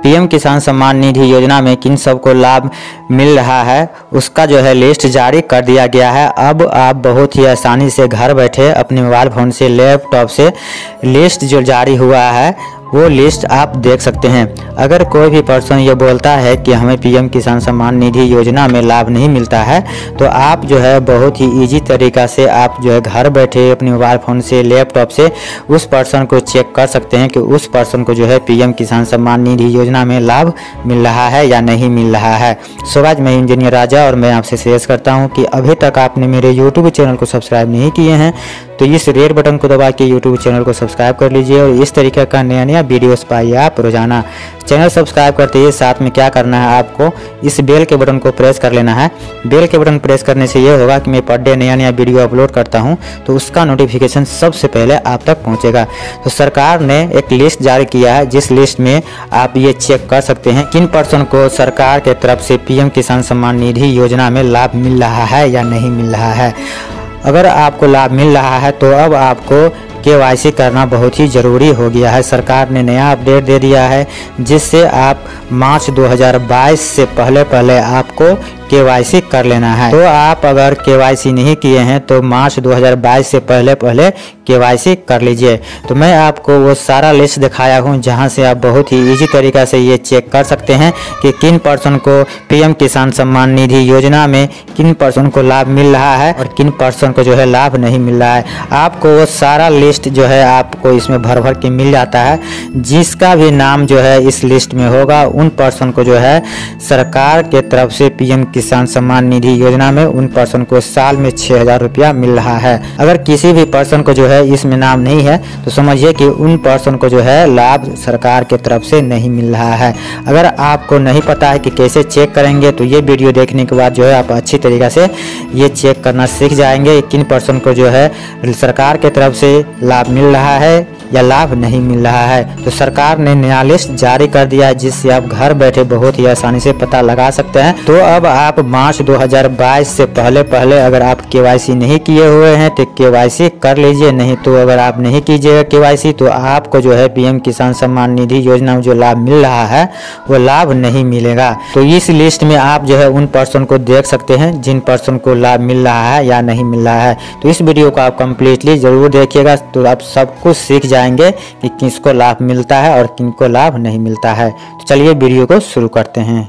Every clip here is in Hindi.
पीएम किसान सम्मान निधि योजना में किन सबको लाभ मिल रहा है उसका जो है लिस्ट जारी कर दिया गया है। अब आप बहुत ही आसानी से घर बैठे अपने मोबाइल फ़ोन से, लैपटॉप से लिस्ट जो जारी हुआ है वो लिस्ट आप देख सकते हैं। अगर कोई भी पर्सन ये बोलता है कि हमें पीएम किसान सम्मान निधि योजना में लाभ नहीं मिलता है, तो आप जो है बहुत ही इजी तरीका से आप जो है घर बैठे अपने मोबाइल फ़ोन से, लैपटॉप से उस पर्सन को चेक कर सकते हैं कि उस पर्सन को जो है पीएम किसान सम्मान निधि योजना में लाभ मिल रहा है या नहीं मिल रहा है। सो आज मैं इंजीनियर राजा और मैं आपसे शेयर करता हूँ कि अभी तक आपने मेरे यूट्यूब चैनल को सब्सक्राइब नहीं किए हैं तो इस रेड बटन को दबा के यूट्यूब चैनल को सब्सक्राइब कर लीजिए और इस तरीके का नया नया वीडियोस पाइए आप रोजाना। चैनल सब्सक्राइब करते ही साथ में क्या करना है, आपको इस बेल के बटन को प्रेस कर लेना है। बेल के बटन प्रेस करने से ये होगा कि मैं पर डे नया नया वीडियो अपलोड करता हूँ तो उसका नोटिफिकेशन सबसे पहले आप तक पहुँचेगा। तो सरकार ने एक लिस्ट जारी किया है जिस लिस्ट में आप ये चेक कर सकते हैं किन पर्सन को सरकार के तरफ से पीएम किसान सम्मान निधि योजना में लाभ मिल रहा है या नहीं मिल रहा है। अगर आपको लाभ मिल रहा है तो अब आपको केवाईसी करना बहुत ही ज़रूरी हो गया है। सरकार ने नया अपडेट दे दिया है जिससे आप मार्च 2022 से पहले आपको केवाईसी कर लेना है। तो आप अगर केवाईसी नहीं किए हैं तो मार्च 2022 से पहले केवाईसी कर लीजिए। तो मैं आपको वो सारा लिस्ट दिखाया हूँ जहाँ से आप बहुत ही इजी तरीका से ये चेक कर सकते हैं कि किन पर्सन को पीएम किसान सम्मान निधि योजना में किन पर्सन को लाभ मिल रहा है और किन पर्सन को जो है लाभ नहीं मिल रहा है। आपको वो सारा लिस्ट जो है आपको इसमें भर के मिल जाता है। जिसका भी नाम जो है इस लिस्ट में होगा उन पर्सन को जो है सरकार के तरफ से पीएम किसान सम्मान निधि योजना में उन पर्सन को साल में 6,000 रुपया मिल रहा है। अगर किसी भी पर्सन को जो है इसमें नाम नहीं है तो समझिए कि उन पर्सन को जो है लाभ सरकार के तरफ से नहीं मिल रहा है। अगर आपको नहीं पता है कि कैसे चेक करेंगे तो ये वीडियो देखने के बाद जो है आप अच्छी तरीके से ये चेक करना सीख जाएंगे किन पर्सन को जो है सरकार के तरफ से लाभ मिल रहा है या लाभ नहीं मिल रहा है। तो सरकार ने नया लिस्ट जारी कर दिया है जिससे आप घर बैठे बहुत ही आसानी से पता लगा सकते हैं। तो अब आप मार्च 2022 से पहले अगर आप केवाईसी नहीं किए हुए हैं तो केवाईसी कर लीजिए, नहीं तो अगर आप नहीं कीजिएगा केवाईसी तो आपको जो है पीएम किसान सम्मान निधि योजना में जो लाभ मिल रहा है वो लाभ नहीं मिलेगा। तो इस लिस्ट में आप जो है उन पर्सन को देख सकते हैं जिन पर्सन को लाभ मिल रहा है या नहीं मिल रहा है। तो इस वीडियो को आप कम्प्लीटली जरूर देखिएगा तो आप सब कुछ सीख जाएंगे कि किसको लाभ मिलता है और किनको लाभ नहीं मिलता है। तो चलिए वीडियो को शुरू करते हैं।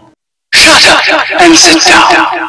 Shut up and sit down.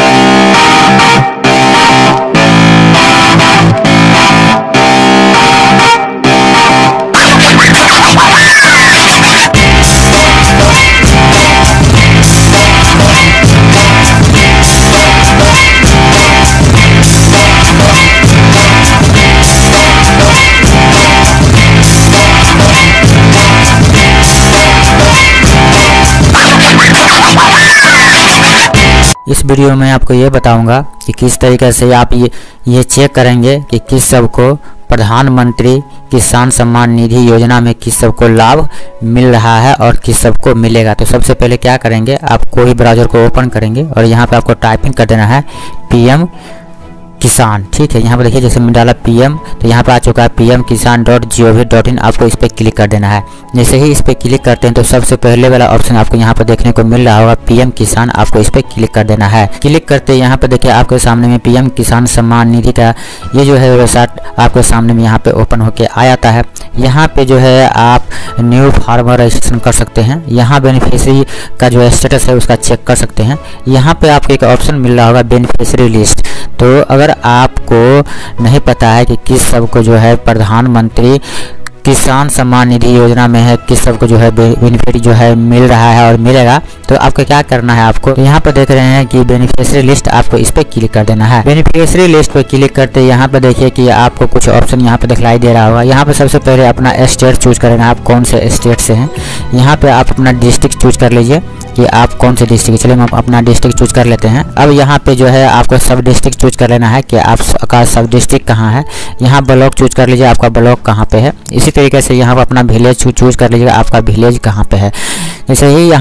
इस वीडियो में आपको ये बताऊंगा कि किस तरीके से आप ये चेक करेंगे कि किस सबको प्रधानमंत्री किसान सम्मान निधि योजना में किस सबको लाभ मिल रहा है और किस सबको मिलेगा। तो सबसे पहले क्या करेंगे, आप कोई ब्राउज़र को ओपन करेंगे और यहाँ पे आपको टाइपिंग कर देना है पीएम किसान। ठीक है, यहाँ पर देखिए जैसे मैंने डाला पीएम तो यहाँ पर आ चुका है pmkisan.gov.in। आपको इस पर क्लिक कर देना है। जैसे ही इस पर क्लिक करते हैं तो सबसे पहले वाला ऑप्शन आपको यहाँ पर देखने को मिल रहा होगा पीएम किसान, आपको इस पर क्लिक कर देना है। क्लिक करते यहाँ पर देखिए आपके सामने में पीएम किसान सम्मान निधि का ये जो है वेबसाइट आपके सामने में यहाँ पे ओपन होके आ जाता है। यहाँ पे जो है आप न्यू फार्मर रजिस्ट्रेशन कर सकते हैं। यहाँ बेनिफिशियरी का जो स्टेटस है उसका चेक कर सकते हैं। यहाँ पे आपको एक ऑप्शन मिल रहा होगा बेनिफिशियरी लिस्ट। तो अगर आपको नहीं पता है कि किस सबको जो है प्रधानमंत्री किसान सम्मान निधि योजना में है किस सबको जो है बेनिफिट जो है मिल रहा है और मिलेगा, तो आपको क्या करना है, आपको यहाँ पर देख रहे हैं कि बेनिफिशियरी लिस्ट, आपको इस पर क्लिक कर देना है। बेनिफिशियरी लिस्ट पर क्लिक करते यहाँ पर देखिए कि आपको कुछ ऑप्शन यहाँ पे दिखलाई दे रहा होगा। यहाँ पे सबसे पहले अपना स्टेट चूज करना है, आप कौन से स्टेट से हैं। यहाँ पे आप अपना डिस्ट्रिक्ट चूज कर लीजिए कि आप कौन से डिस्ट्रिक्ट। चलिए हम अपना डिस्ट्रिक्ट चूज कर लेते हैं। अब यहाँ पे जो है आपको सब डिस्ट्रिक्ट चूज कर लेना है कि आपका सब डिस्ट्रिक्ट कहाँ है। यहाँ ब्लॉक चूज कर लीजिए आपका ब्लॉक कहाँ पे है। इसी तरीके से यहाँ पर अपना विलेज चूज कर लीजिएगा आपका विलेज कहाँ पे है। जैसे ही यहाँ पे आप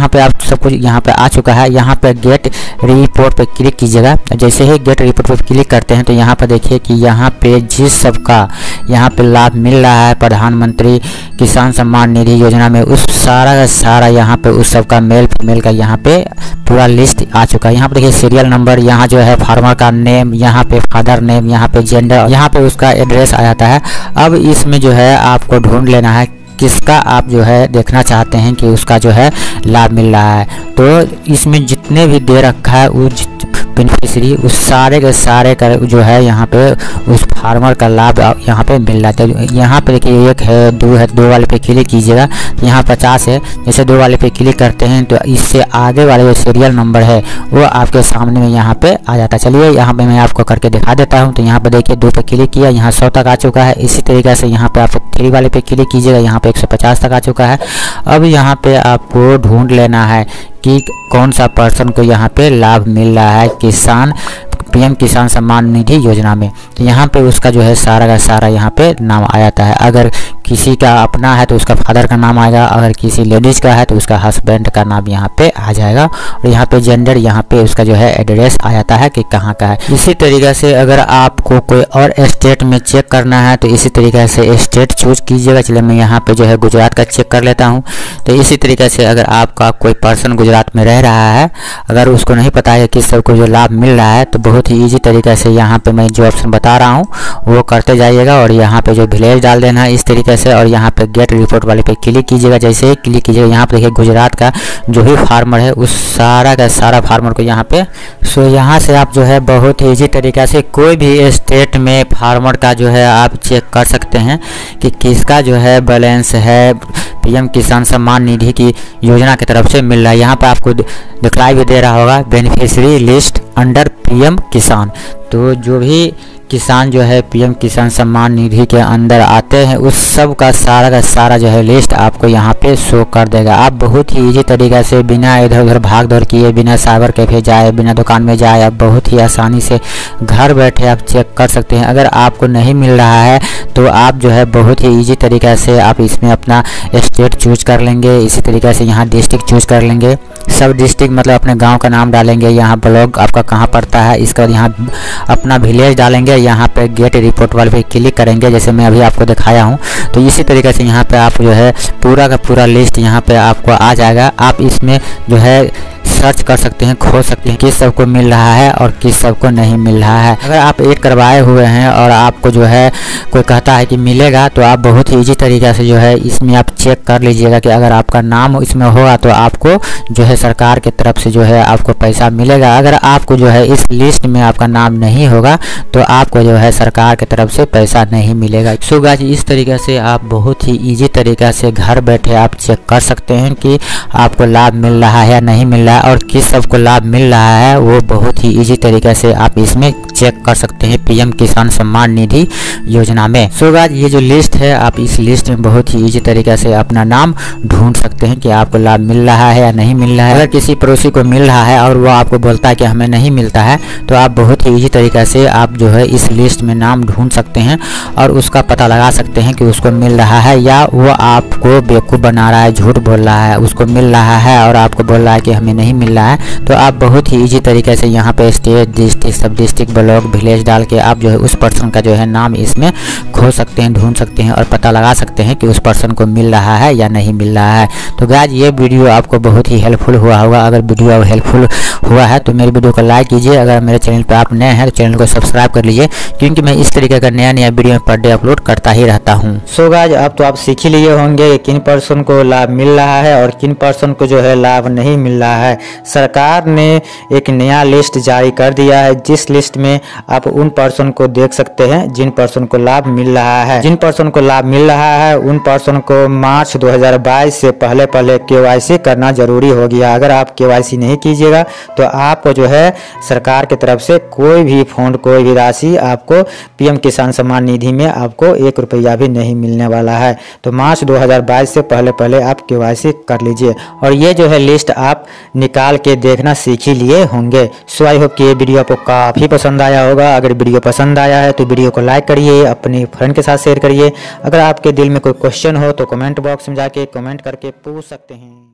सब कुछ यहाँ पे आ चुका है। यहाँ पे गेट रिपोर्ट पे क्लिक कीजिएगा। जैसे ही गेट रिपोर्ट पे क्लिक करते हैं तो यहाँ पे देखिए कि यहाँ पे जिस सबका यहाँ पे लाभ मिल रहा है प्रधानमंत्री किसान सम्मान निधि योजना में, उस सारा का सारा यहाँ पे उस सबका मेल फीमेल का यहाँ पे पूरा लिस्ट आ चुका है। यहाँ पे देखिए सीरियल नंबर, यहाँ जो है फार्मर का नेम, यहाँ पे फादर नेम, यहाँ पे जेंडर, यहाँ पे उसका एड्रेस आ जाता है। अब इसमें जो है आपको ढूंढ लेना है किसका आप जो है देखना चाहते हैं कि उसका जो है लाभ मिल रहा है। तो इसमें जितने भी दे रखा है उस बेनिफिशियरी उस सारे के सारे का जो है यहाँ पे उस फार्मर का लाभ यहाँ पे मिल रहा है। तो यहाँ पे देखिए 1 है 2 है, 2 वाले पे क्लिक कीजिएगा, यहाँ 50 है। जैसे 2 वाले पे क्लिक करते हैं तो इससे आगे वाले जो सीरियल नंबर है वो आपके सामने में यहाँ पे आ जाता है। चलिए यहाँ पे मैं आपको करके दिखा देता हूँ। तो यहाँ पे देखिए 2 पे क्लिक किया, यहाँ 100 तक आ चुका है। इसी तरीके से यहाँ पे आप 3 वाले पे क्लिक कीजिएगा, यहाँ पे 150 तक आ चुका है। अब यहाँ पे आपको ढूंढ लेना है कि कौन सा पर्सन को यहाँ पे लाभ मिल रहा है किसान पीएम किसान सम्मान निधि योजना में। तो यहाँ पे उसका जो है सारा का सारा यहाँ पे नाम आ जाता है। अगर किसी का अपना है तो उसका फादर का नाम आएगा, अगर किसी लेडीज़ का है तो उसका हस्बैंड का नाम यहाँ पे आ जाएगा, और यहाँ पे जेंडर, यहाँ पे उसका जो है एड्रेस आ जाता है कि कहाँ का है। इसी तरीके से अगर आपको कोई और स्टेट में चेक करना है तो इसी तरीके से स्टेट चूज कीजिएगा। चलिए मैं यहाँ पे जो है गुजरात का चेक कर लेता हूँ। तो इसी तरीके से अगर आपका कोई पर्सन गुजरात में रह रहा है, अगर उसको नहीं पता है कि सबको जो लाभ मिल रहा है, तो बहुत ही ईजी तरीके से यहाँ पे मैं जो ऑप्शन बता रहा हूँ वो करते जाइएगा, और यहाँ पे जो विलेज डाल देना है इस तरीके से, और यहाँ पे गेट रिपोर्ट वाले पे क्लिक कीजिएगा। जैसे ही क्लिक कीजिएगा यहाँ पे देखिए गुजरात का जो भी फार्मर है उस सारा का सारा फार्मर को यहाँ पे यहाँ से आप जो है बहुत ही ईजी तरीके से कोई भी स्टेट में फार्मर का जो है आप चेक कर सकते हैं कि किसका जो है बैलेंस है पीएम किसान सम्मान निधि की योजना की तरफ से मिल रहा है। यहाँ पे आपको दिखलाई भी दे रहा होगा बेनिफिशियरी लिस्ट अंडर पीएम किसान। तो जो भी किसान जो है पीएम किसान सम्मान निधि के अंदर आते हैं उस सब का सारा जो है लिस्ट आपको यहाँ पे शो कर देगा। आप बहुत ही इजी तरीके से बिना इधर उधर भाग दौड़ किए, बिना साइबर कैफे जाए, बिना दुकान में जाए, आप बहुत ही आसानी से घर बैठे आप चेक कर सकते हैं। अगर आपको नहीं मिल रहा है तो आप जो है बहुत ही ईजी तरीके से आप इसमें अपना स्टेट चूज कर लेंगे। इसी तरीके से यहाँ डिस्ट्रिक्ट चूज कर लेंगे, सब डिस्ट्रिक्ट मतलब अपने गाँव का नाम डालेंगे, यहाँ ब्लॉक आपका कहाँ पड़ता है, इसके बाद यहाँ अपना विलेज डालेंगे, यहाँ पे गेट रिपोर्ट वाले पे क्लिक करेंगे जैसे मैं अभी आपको दिखाया हूँ। तो इसी तरीके से यहाँ पे आप जो है पूरा का पूरा लिस्ट यहाँ पे आपको आ जाएगा। आप इसमें जो है सर्च कर सकते हैं, खोज सकते हैं किस सबको मिल रहा है और किस सबको नहीं मिल रहा है। अगर आप ऐड करवाए हुए हैं और आपको जो है कोई कहता है कि मिलेगा, तो आप बहुत ही ईजी तरीके से जो है इसमें आप चेक कर लीजिएगा कि अगर आपका नाम इसमें होगा तो आपको जो है सरकार की तरफ से जो है आपको पैसा मिलेगा। अगर आपको जो है इस लिस्ट में आपका नाम नहीं होगा तो आपको जो है सरकार की तरफ से पैसा नहीं मिलेगा। सो गाइस इस तरीके से आप बहुत ही ईजी तरीके से घर बैठे आप चेक कर सकते हैं कि आपको लाभ मिल रहा है या नहीं मिल रहा है, और किस सबको लाभ मिल रहा है वो बहुत ही इजी तरीके से आप इसमें चेक कर सकते हैं पीएम किसान सम्मान निधि योजना में। सो गाइस ये जो लिस्ट है आप इस लिस्ट में बहुत ही इजी तरीके से अपना नाम ढूंढ सकते हैं कि आपको लाभ मिल रहा है या नहीं मिल रहा है। अगर किसी पड़ोसी को मिल रहा है और वो आपको बोलता है कि हमें नहीं मिलता है, तो आप बहुत ही इजी तरीके से आप जो है इस लिस्ट में नाम ढूंढ सकते हैं और उसका पता लगा सकते हैं कि उसको मिल रहा है या वो आपको बेवकूफ़ बना रहा है, झूठ बोल रहा है। उसको मिल रहा है और आपको बोल रहा है कि हमें नहीं मिल रहा है, तो आप बहुत ही इजी तरीके से यहाँ पे स्टेट, डिस्ट्रिक्ट, सब डिस्ट्रिक्ट, ब्लॉक, विलेज डाल के आप जो है उस पर्सन का जो है नाम इसमें खोज सकते हैं, ढूंढ सकते हैं और पता लगा सकते हैं कि उस पर्सन को मिल रहा है या नहीं मिल रहा है। तो गाइस ये वीडियो आपको बहुत ही हेल्पफुल हुआ होगा। अगर वीडियो हेल्पफुल हुआ है तो मेरे वीडियो को लाइक कीजिए। अगर मेरे चैनल पर आप नए हैं तो चैनल को सब्सक्राइब कर लीजिए, क्योंकि मैं इस तरीके का नया वीडियो पर डे अपलोड करता ही रहता हूँ। सो गाइस अब तो आप सीख ही लिए होंगे किन पर्सन को लाभ मिल रहा है और किन पर्सन को जो है लाभ नहीं मिल रहा है। सरकार ने एक नया लिस्ट जारी कर दिया है, जिस लिस्ट में आप उन पर्सन को देख सकते हैं जिन पर्सन को लाभ मिल रहा है। जिन पर्सन को लाभ मिल रहा है उन पर्सन को मार्च 2022 से पहले केवाईसी करना जरूरी हो गया। अगर आप केवाईसी नहीं कीजिएगा तो आपको जो है सरकार की तरफ से कोई भी फंड, कोई भी राशि आपको पीएम किसान सम्मान निधि में आपको 1 रुपया भी नहीं मिलने वाला है। तो मार्च 2022 से पहले आप केवाईसी कर लीजिए। और ये जो है लिस्ट आप निकाल के देखना सीख ही लिए होंगे। सो आई होप कि ये वीडियो आपको काफ़ी पसंद आया होगा। अगर वीडियो पसंद आया है तो वीडियो को लाइक करिए, अपने फ्रेंड के साथ शेयर करिए। अगर आपके दिल में कोई क्वेश्चन हो तो कमेंट बॉक्स में जाके कमेंट करके पूछ सकते हैं।